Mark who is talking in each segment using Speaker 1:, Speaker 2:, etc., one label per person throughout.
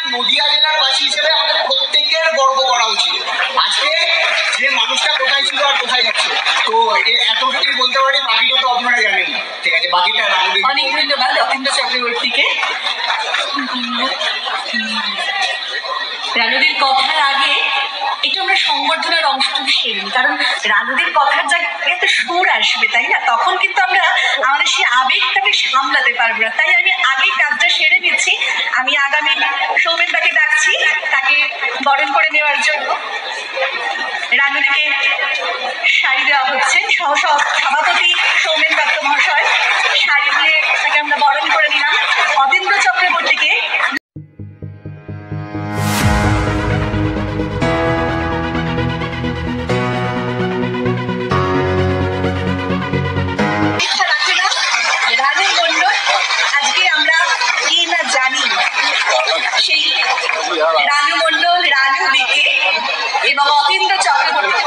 Speaker 1: নদিয়া জেলার বাসী হিসেবে আমাদের প্রত্যেকের গর্ব করা উচিত। আজকে যে মানুষটা কোথায় ছিল আর কোথায় যাচ্ছে, তো এতটুকুই বলতে পারি, বাকিটা তো আপনারা জানেন। ঠিক আছে, বাকিটা
Speaker 2: অনেক ধন্যবাদ অতীন্দ্র চক্রবর্তীকে। রানুদির কথার আগে একটু আমরা সংবর্ধনার অংশটুকু সেরে নিই, কারণ রানুদির কথার জায়গাতে সুর আসবে, তাই না? তখন কিন্তু আমরা আমাদের সেই আবেগটাকে সামলাতে পারবো না। তাই আমি আগেই কাজটা সেরে নিচ্ছি। আমি আগামী সৌমেনদাকে ডাকছি তাকে বরণ করে নেওয়ার জন্য। রানুদিকে শাড়ি দেওয়া হচ্ছে, সভাপতি সৌমেন দত্ত মহাশয় শাড়ি দিয়ে তাকে আমরা বরণ করে নিলাম। অতীন্দ্র চক্রবর্তীকে রানু মন্ডল, রানু দিকে এবং অতীন্দ্র চক্রবর্তী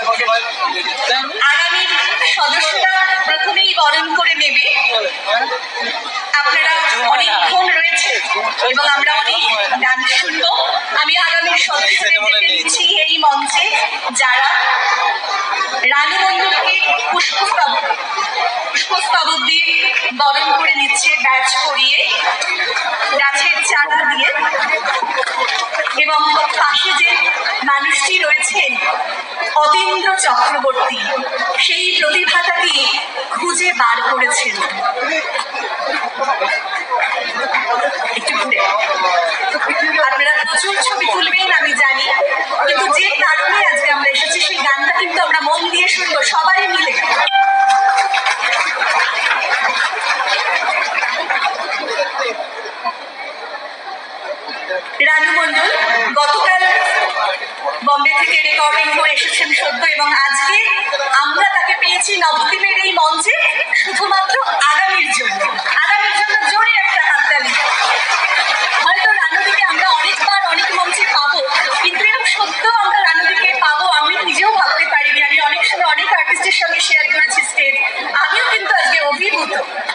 Speaker 2: আগামী সদস্যরা প্রথমেই বরণ করে নেবে। আপনারা অনেকক্ষণ রয়েছে এবং আমরা অনেক গান শুনবো। আমি আগামী সদস্যদের দিচ্ছি এই মঞ্চে, যারা রানু মন্ডলকে পুষ্পস্তবক দিয়ে বরণ করে নিচ্ছে, ব্যাচ করিয়ে, গাছের চারা দিয়ে। এবং পাশে যে মানুষটি রয়েছেন অতীন্দ্র চক্রবর্তী, সেই প্রতিভাটাকে খুঁজে বার করেছেন। একটু ঘুরে আপনারা প্রচুর ছবি তুলবেন আমি জানি, কিন্তু যে কারণে আজকে আমরা এসেছি সেই গানটা কিন্তু আমরা মন দিয়ে শুনবো সবাই মিলে। রানু মন্ডল গতকাল বম্বে থেকে রেকর্ডিং করে এসেছেন সদ্য, এবং আজকে আমরা তাকে পেয়েছি নবদ্বীপের এই মঞ্চে শুধুমাত্র আগামীর জন্য। আগামীর জন্য জোরে একটা হাততালি। হয়তো রানুদিকে আমরা অনেকবার অনেক মঞ্চে পাবো, কিন্তু এরকম সত্য আমরা রানুদিকে পাবো আমি নিজেও ভাবতে পারিনি। আমি অনেক সময় অনেক আর্টিস্টের সঙ্গে শেয়ার করেছি স্টেজ, আমিও কিন্তু আজকে অভিভূত।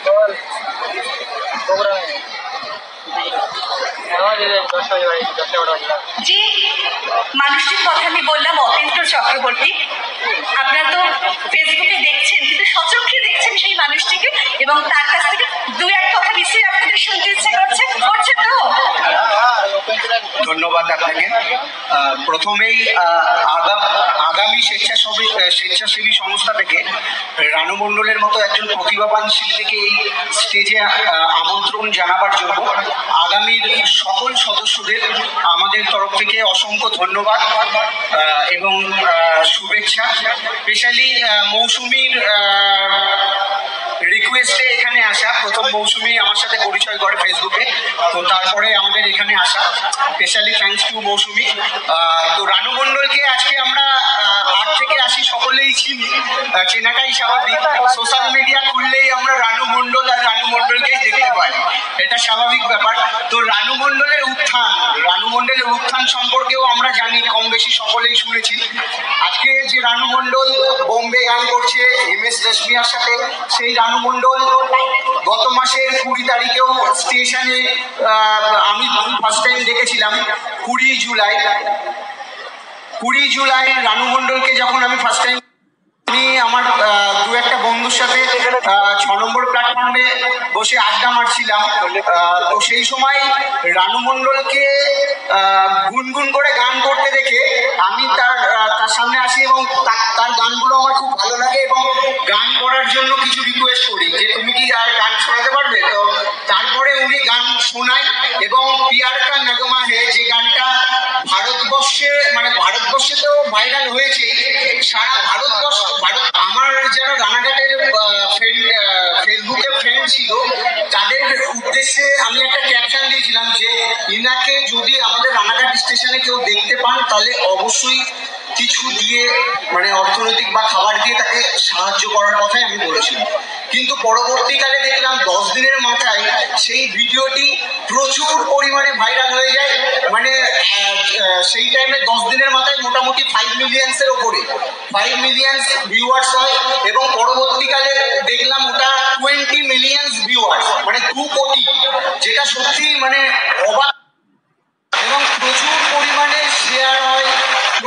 Speaker 2: যে মানুষটির কথা আমি বললাম অতীন্দ্র চক্রবর্তী, আপনারা তো ফেসবুকে দেখছেন, কিন্তু সচক্ষে দেখছেন সেই মানুষটিকে, এবং তার কাছ থেকে দু এক কথা নিশ্চয়ই আপনাদের শুনতে ইচ্ছে করছে তো।
Speaker 1: ধন্যবাদ আপনাকে। প্রথমেই আগামী স্বেচ্ছাসেবী সংস্থা থেকে রানু মণ্ডলের মতো একজন প্রতিভাবান শিল্পীকে এই স্টেজে আমন্ত্রণ জানাবার জন্য আগামীর সকল সদস্যদের আমাদের তরফ থেকে অসংখ্য ধন্যবাদ এবং শুভেচ্ছা। স্পেশালি মৌসুমীর রিকোয়েস্টে এখানে আসা, প্রথম মৌসুমী আমার সাথে পরিচয় করে ফেসবুকে, তো তারপরে আমাদের এখানে আসা, স্পেশালি থ্যাঙ্কস টু মৌসুমী। তো রানু মণ্ডলকে আজকে আমরা 8 থেকে 80 সকলেই চিনি, চেনাটাই স্বাভাবিক। সোশ্যাল মিডিয়া খুললেই আমরা রানু মণ্ডল আর রানু মণ্ডলকেই দেখতে পাই, এটা স্বাভাবিক ব্যাপার। তো রানু মণ্ডলের উত্থান সম্পর্কেও আমরা জানি, কম বেশি সকলেই শুনেছি। আজকে যে রানু মণ্ডল বোম্বে গান করছে MS রেশমিয়ার সাথে, সেই রানু মণ্ডল গত মাসের 20 তারিখেও স্টেশনে আমি ফার্স্ট টাইম দেখেছিলাম। 20 জুলাই রানু মণ্ডলকে যখন আমি ফার্স্ট টাইম, আমি আমার দু একটা বন্ধুর সাথে 6 নম্বর প্ল্যাটফর্মে বসে আড্ডা মারছিলাম। তো সেই সময় রানু মণ্ডলকে গুনগুন করে গান করতে দেখে আমি তার সামনে আসি এবং তার গানগুলো আমার খুব ভালো লাগে, এবং গান করার জন্য কিছু রিকোয়েস্ট করি যে তুমি কি আর গান শোনাতে পারবে। তো তারপরে উনি গান শোনায়, এবং পিয়ার কা নগমা হে, যে গানটা ভারতবর্ষে তো ভাইরাল হয়েছে, সারা ভারতবর্ষ। আমার যারা রানাঘাটের ফেসবুকে ফ্রেন্ড ছিল তাদের উদ্দেশ্যে আমি একটা ক্যাপশন দিয়েছিলাম যে ইনাকে যদি আমাদের রানাঘাট স্টেশনে কেউ দেখতে পান তাহলে অবশ্যই কিছু দিয়ে, মানে অর্থনৈতিক বা খাবার দিয়ে তাকে সাহায্য করার কথাই আমি বলেছিলাম। কিন্তু পরবর্তীকালে দেখলাম 10 দিনের মাথায় সেই ভিডিওটি প্রচুর পরিমাণে ভাইরাল হয়ে যায়। মানে সেই টাইমে 10 দিনের মাথায় মোটামুটি 5 মিলিয়ন্সের ওপরে 5 মিলিয়ন্স ভিউয়ার্স হয়, এবং পরবর্তীকালে দেখলাম ওটা 20 মিলিয়ন্স ভিউয়ার্স, মানে 2 কোটি, যেটা সত্যি মানে অবাক।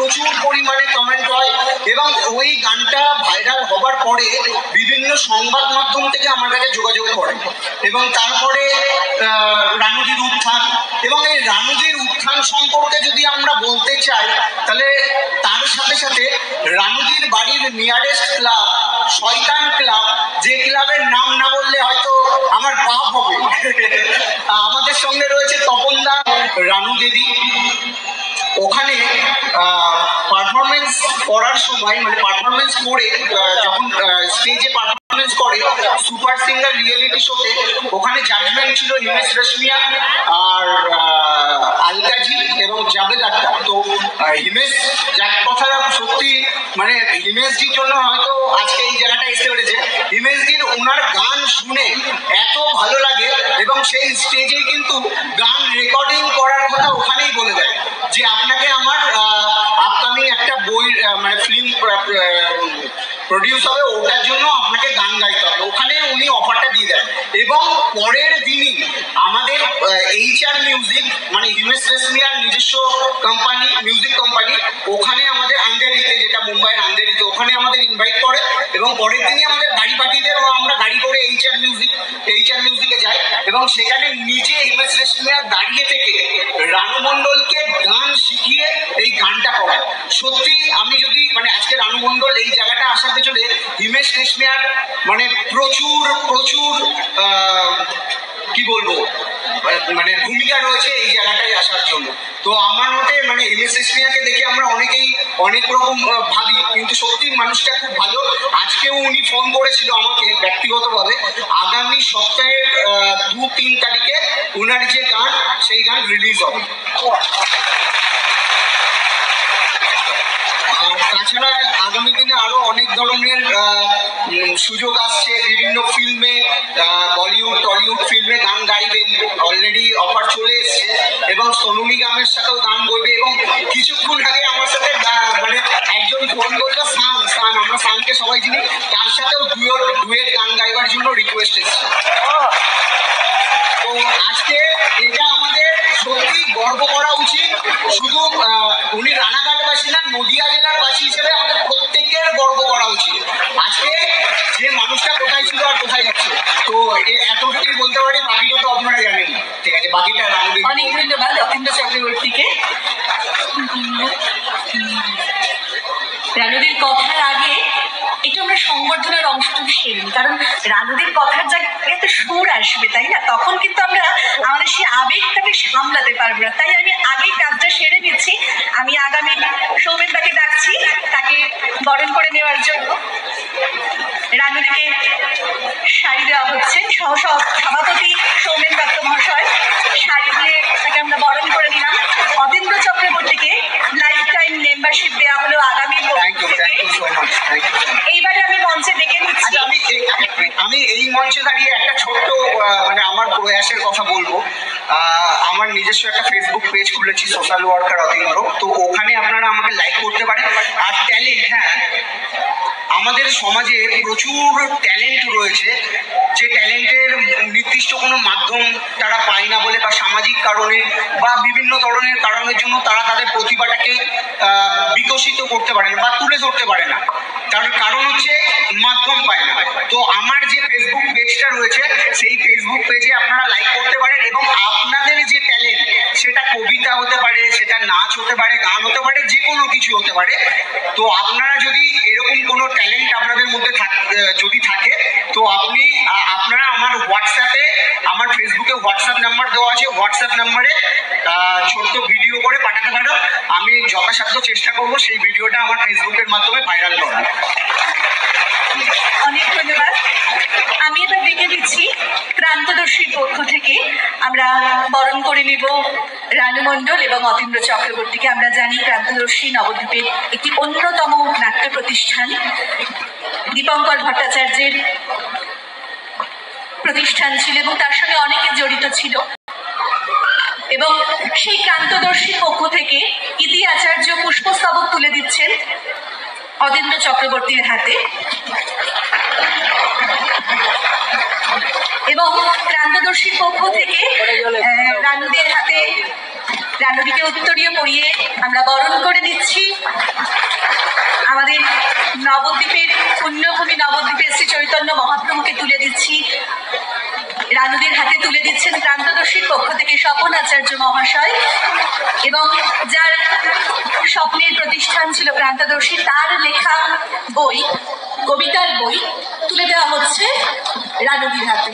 Speaker 1: প্রচুর পরিমাণে কমেন্ট হয় এবং ওই গানটা ভাইরাল হবার পরে বিভিন্ন সংবাদ মাধ্যম থেকে আমার কাছে যোগাযোগ করে এবং তারপরে রানুদির উত্থান এবং এই রানুদির উত্থান সম্পর্কে যদি আমরা বলতে চাই তাহলে তার সাথে সাথে রানুদির বাড়ির নিয়ারেস্ট ক্লাব শয়তান ক্লাব, যে ক্লাবের নাম না বললে হয়তো আমার পাপ হবে, আমাদের সঙ্গে রয়েছে তপনদা, রানু দেবী। ওখানে পারফরমেন্স করার সময় মানে পারফরমেন্স করে যখন স্টেজে পারফরমেন্স করে সুপার সিঙ্গার রিয়েলিটি শোতে, ওখানে জাজমেন্ট ছিল হিমেশ রেশমিয়া আর আলকাজি এবং জাভেদ আক্তার। তো হিমেশ যার কথা সত্যি মানে হিমেশজির জন্য হয়তো আজকে এই জায়গাটা এসে পেরেছে। হিমেশজির ওনার গান শুনে এত ভালো লাগে এবং সেই স্টেজে কিন্তু গান রেকর্ডিং করার কথা ওখানেই বলে দেয় যে আপনাকে আমার আপকামিং একটা বই মানে ফিল্ম প্রডিউস হবে, ওটার জন্য আপনাকে গান গাইতে হবে। ওখানে উনি অফারটা দিয়ে দেন এবং পরের দিনই আমাদের HR মিউজিক মানে হিমেশ রেশমিয়ার নিজস্ব কোম্পানি, মিউজিক কোম্পানি, ওখানে আমাদের আন্ডারিতে, যেটা মুম্বাইয়ের আন্ডারিতে, ওখানে আমাদের ইনভাইট করে এবং পরের দিনই আমাদের গাড়ি পাঠিয়ে দেয় এবং আমরা গাড়ি করে HR মিউজিকে যাই এবং সেখানে নিজে হিমেশ রেশমিয়া দাঁড়িয়ে থেকে রানু মণ্ডলকে গান শিখিয়ে এই গানটা করায়। সত্যি আমি যদি মানে আজকে রানু মণ্ডল এই জায়গাটা আসার পেছনে হিমেশ রেশমিয়ার মানে প্রচুর কি বলবো মানে ভূমিকা রয়েছে এই জায়গাটায় আসার জন্য। তো আমার মতে মানে হিমেশ রেশমিয়াকে দেখে আমরা অনেকেই অনেক রকম ভাবি, কিন্তু সত্যি মানুষটা খুব ভালো। আজকেও উনি ফোন করেছিল আমাকে ব্যক্তিগতভাবে, আগামী সপ্তাহের 2-3 তারিখে ওনার যে গান সেই গান রিলিজ হবে। আর তাছাড়া আগামী দিনে আরো অনেক ধরনের সুযোগ আসছে, বিভিন্ন ফিল্মে, বলিউড টলিউড ফিল্মে গান গাইবেন, অলরেডি অফার চলে এসছে এবং সোনু নিগমের সাথেও গান গাইবে এবং কিছুক্ষণ আগে আমার সাথে মানে একজন ফোন করলো, সান, আমরা সানকে সবাই চিনি, তার সাথেও ডুয়েট গান গাইবার জন্য রিকোয়েস্ট এসছে। তো আজকে এটা আমাদের সত্যি গর্ব করা উচিত। শুধু উনি রানাঘাটবাসী না, নদিয়া জেলার বাসী হিসেবে আমাদের প্রত্যেকের গর্ব করা উচিত। আজকে যে মানুষটা কোথায় ছিল আর কোথায় যাচ্ছে, তো এতটুকুই বলতে পারি, বাকিটা তো আপনারা জানেন। ঠিক আছে, বাকিটা
Speaker 2: অনেক ধন্যবাদ অতীন্দ্র চক্রবর্তীকে। রানুদির কথার আগে একটু আমরা সংবর্ধনার অংশটুকু সেরে নিই, কারণ রানুদির কথার জায়গাতে সুর আসবে, তাই না? তখন কিন্তু আমরা আমাদের সেই আবেগটাকে সামলাতে পারবো না। তাই আমি আগেই কাজটা সেরে নিচ্ছি। আমি আগামী সৌমেনদাকে ডাকছি তাকে বরণ করে নেওয়ার জন্য। রানুদিকে শাড়ি দেওয়া হচ্ছে, সভাপতি সৌমেন দত্ত মহাশয় শাড়ি দিয়ে তাকে আমরা বরণ করে নিলাম। অতীন্দ্র চক্রবর্তীকে লাইফ টাইম মেম্বারশিপ দেওয়া হলো আগামী। এইবারে আমি মঞ্চে ডেকে নিচ্ছি।
Speaker 1: আমি এই মঞ্চে দাঁড়িয়ে একটা ছোট্ট মানে আমার প্রয়াসের কথা বলবো। আমার নিজস্ব একটা ফেসবুক পেজ খুলেছি, সোশ্যাল ওয়ার্কার অতীন্দ্র। তো ওখানে আপনারা আমাকে লাইক করতে পারেন। আর ট্যালেন্ট, হ্যাঁ, আমাদের সমাজে প্রচুর ট্যালেন্ট রয়েছে, যে ট্যালেন্টের নির্দিষ্ট কোনো মাধ্যম তারা পায় না বলে বা সামাজিক কারণে বা বিভিন্ন ধরনের কারণের জন্য তারা তাদের প্রতিভাটাকে বিকশিত করতে পারে না বা তুলে ধরতে পারে না। তার কারণ হচ্ছে মাধ্যম পায় না। তো আমার যে ফেসবুক পেজটা রয়েছে সেই ফেসবুক পেজে আপনারা লাইক করতে পারেন এবং আপনাদের যে ট্যালেন্ট, সেটা কবিতা হতে পারে, সেটা নাচ হতে পারে, গান হতে পারে, যে কোনো কিছু হতে পারে। তো আপনারা যদি এরকম কোনো ট্যালেন্ট আপনাদের মধ্যে যদি থাকে, তো আপনারা আমার হোয়াটসঅ্যাপে, আমার ফেসবুকে হোয়াটসঅ্যাপ নাম্বার দেওয়া আছে, হোয়াটসঅ্যাপ নাম্বারে ছোট্ট ভিডিও করে পাঠাতে পারো। আমি যথাসাধ্য চেষ্টা করবো সেই ভিডিওটা আমার ফেসবুকের মাধ্যমে ভাইরাল করার।
Speaker 2: অনেক ধন্যবাদ। আমি এবার ডেকে দিচ্ছি ক্রান্তদর্শীর পক্ষ থেকে আমরা বরণ করে নেব রানু মণ্ডল এবং অতীন্দ্র চক্রবর্তীকে। আমরা জানি ক্রান্তদর্শী নবদ্বীপের একটি অন্যতম নাট্য প্রতিষ্ঠান, দীপঙ্কর ভট্টাচার্যের প্রতিষ্ঠান ছিল এবং তার সঙ্গে অনেকে জড়িত ছিল। এবং সেই ক্রান্তদর্শীর পক্ষ থেকে ইতি আচার্য পুষ্পস্তবক তুলে দিচ্ছেন অতীন্দ্র চক্রবর্তীর হাতে। এবং প্রান্তদর্শীর পক্ষ থেকে রানুদের হাতে রানুদিকে উত্তরীয় পরিয়ে আমরা বরণ করে দিচ্ছি। আমাদের নবদ্বীপের পুণ্যভূমি নবদ্বীপের শ্রী চৈতন্য মহাপ্রভুকে তুলে দিচ্ছি। রানুদের হাতে তুলে দিচ্ছেন প্রান্তদর্শীর পক্ষ থেকে স্বপন আচার্য মহাশয়, এবং যার স্বপ্নের প্রতিষ্ঠান ছিল প্রান্তদর্শী, তার লেখা বই, কবিতার বই তুলে দেওয়া হচ্ছে রানুদির হাতে।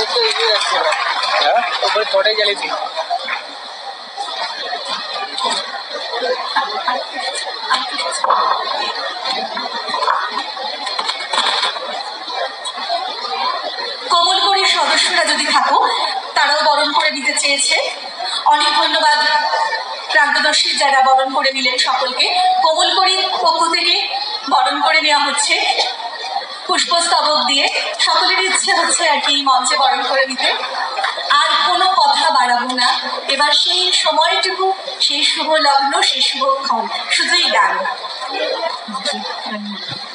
Speaker 2: কমলপুরীর সদস্যরা যদি থাকো তারাও বরণ করে নিতে চেয়েছে। অনেক ধন্যবাদ প্রান্তদর্শীর যারা বরণ করে নিলেন সকলকে। কমলপুরীর পক্ষ থেকে বরণ করে নেওয়া হচ্ছে পুষ্পস্তবক দিয়ে। সকলের ইচ্ছে হচ্ছে আর কি মঞ্চে বরণ করে নিতে। আর কোনো কথা বাড়াবো না, এবার সেই সময়টুকু, সেই শুভ লগ্ন, সেই শুভক্ষণ শুধুই গান।